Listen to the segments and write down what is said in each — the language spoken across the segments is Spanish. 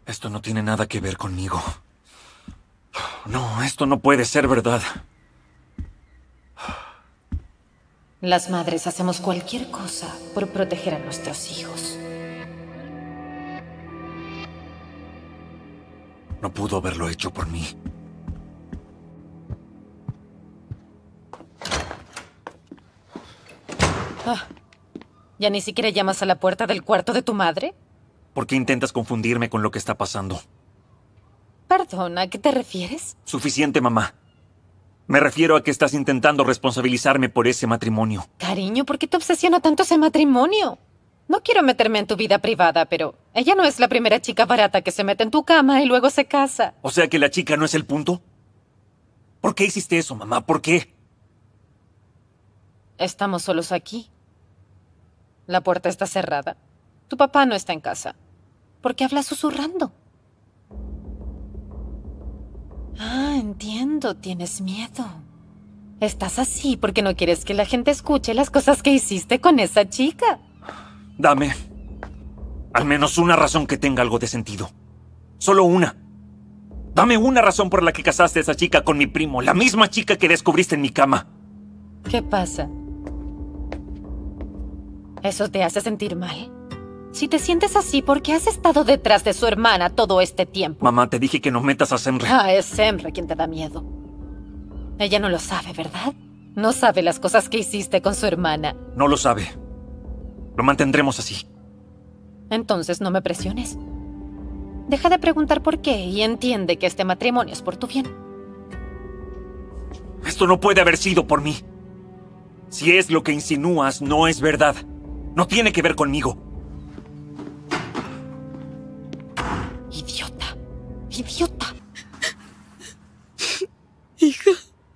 Esto no tiene nada que ver conmigo. No, esto no puede ser verdad. Las madres hacemos cualquier cosa por proteger a nuestros hijos. No pudo haberlo hecho por mí. ¿Ya ni siquiera llamas a la puerta del cuarto de tu madre? ¿Por qué intentas confundirme con lo que está pasando? Perdona, ¿a qué te refieres? Suficiente, mamá. Me refiero a que estás intentando responsabilizarme por ese matrimonio. Cariño, ¿por qué te obsesiona tanto ese matrimonio? No quiero meterme en tu vida privada, pero ella no es la primera chica barata que se mete en tu cama y luego se casa. O sea que la chica no es el punto. ¿Por qué hiciste eso, mamá? ¿Por qué? Estamos solos aquí. La puerta está cerrada. Tu papá no está en casa. ¿Por qué hablas susurrando? Ah, entiendo. Tienes miedo. Estás así porque no quieres que la gente escuche las cosas que hiciste con esa chica. Dame al menos una razón que tenga algo de sentido. Solo una. Dame una razón por la que casaste a esa chica con mi primo, la misma chica que descubriste en mi cama. ¿Qué pasa? ¿Eso te hace sentir mal? Si te sientes así, ¿por qué has estado detrás de su hermana todo este tiempo? Mamá, te dije que no metas a Semre. Ah, es Semre quien te da miedo. Ella no lo sabe, ¿verdad? No sabe las cosas que hiciste con su hermana. No lo sabe. Lo mantendremos así. Entonces no me presiones. Deja de preguntar por qué y entiende que este matrimonio es por tu bien. Esto no puede haber sido por mí. Si es lo que insinúas, no es verdad. No tiene que ver conmigo. Idiota. Idiota. Hija.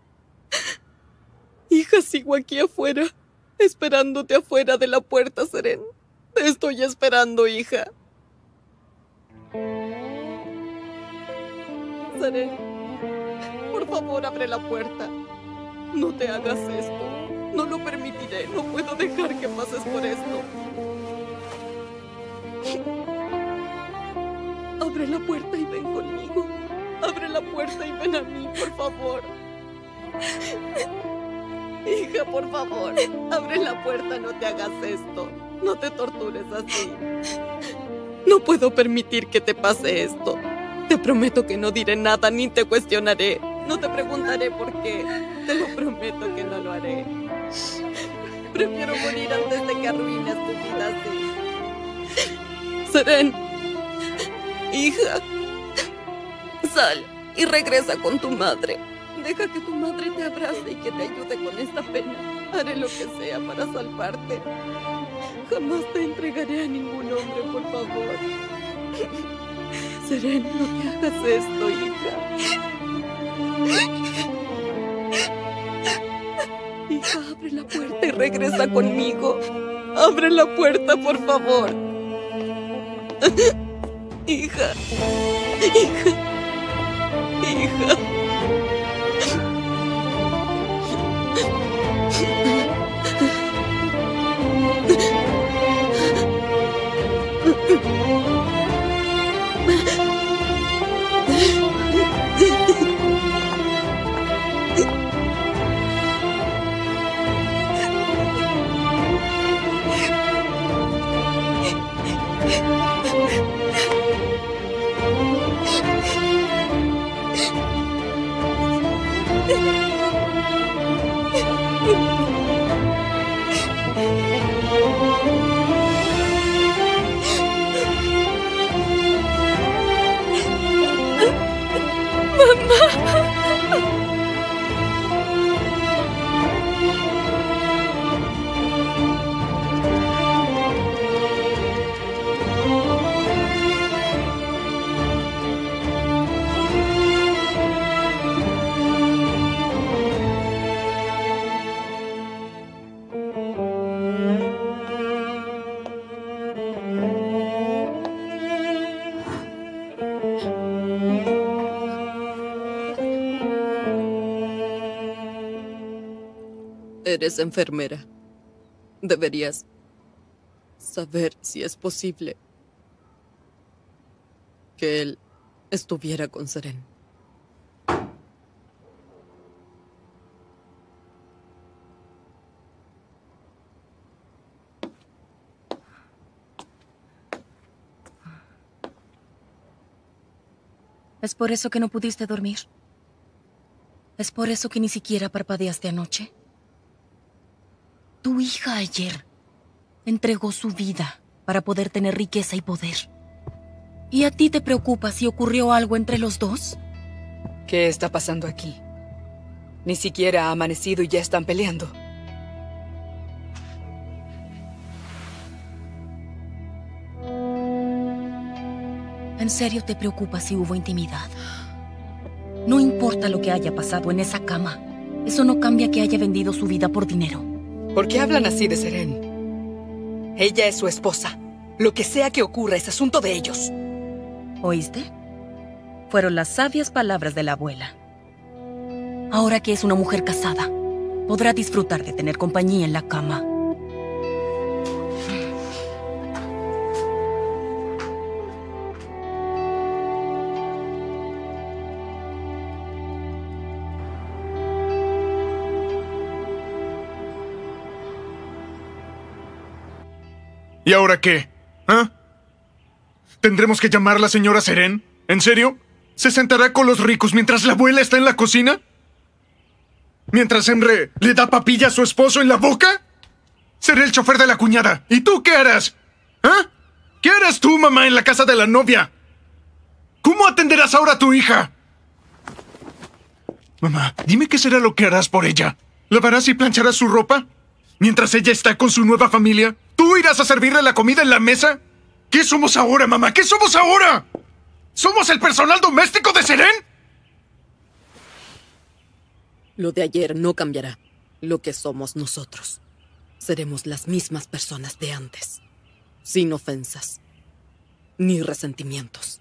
Hija, sigo aquí afuera, esperándote afuera de la puerta, Seren. Te estoy esperando, hija. Seren, por favor, abre la puerta. No te hagas esto. No lo permitiré. No puedo dejar que pases por esto. Abre la puerta y ven conmigo. Abre la puerta y ven a mí, por favor. Hija, por favor, abre la puerta, no te hagas esto. No te tortures así. No puedo permitir que te pase esto. Te prometo que no diré nada ni te cuestionaré. No te preguntaré por qué. Te lo prometo que no lo haré. Prefiero morir antes de que arruines tu vida así. Seren, hija, sal y regresa con tu madre. Deja que tu madre te abrace y que te ayude con esta pena. Haré lo que sea para salvarte. Jamás te entregaré a ningún hombre, por favor. Seren, no te hagas esto, hija. Hija, abre la puerta y regresa conmigo. Abre la puerta, por favor. Hija. Hija. Hija. Eres enfermera. Deberías saber si es posible que él estuviera con Seren. ¿Es por eso que no pudiste dormir? ¿Es por eso que ni siquiera parpadeaste anoche? Tu hija ayer entregó su vida para poder tener riqueza y poder. ¿Y a ti te preocupa si ocurrió algo entre los dos? ¿Qué está pasando aquí? Ni siquiera ha amanecido y ya están peleando. ¿En serio te preocupa si hubo intimidad? No importa lo que haya pasado en esa cama. Eso no cambia que haya vendido su vida por dinero. ¿Por qué hablan así de Seren? Ella es su esposa. Lo que sea que ocurra es asunto de ellos. ¿Oíste? Fueron las sabias palabras de la abuela. Ahora que es una mujer casada, podrá disfrutar de tener compañía en la cama. ¿Y ahora qué? ¿Ah? ¿Tendremos que llamar a la señora Seren? ¿En serio? ¿Se sentará con los ricos mientras la abuela está en la cocina? ¿Mientras Emre le da papilla a su esposo en la boca? Seré el chofer de la cuñada. ¿Y tú qué harás? ¿Ah? ¿Qué harás tú, mamá, en la casa de la novia? ¿Cómo atenderás ahora a tu hija? Mamá, dime qué será lo que harás por ella. ¿Lavarás y plancharás su ropa? Mientras ella está con su nueva familia, ¿tú irás a servirle la comida en la mesa? ¿Qué somos ahora, mamá? ¿Qué somos ahora? ¿Somos el personal doméstico de Seren? Lo de ayer no cambiará. Lo que somos nosotros. Seremos las mismas personas de antes. Sin ofensas. Ni resentimientos.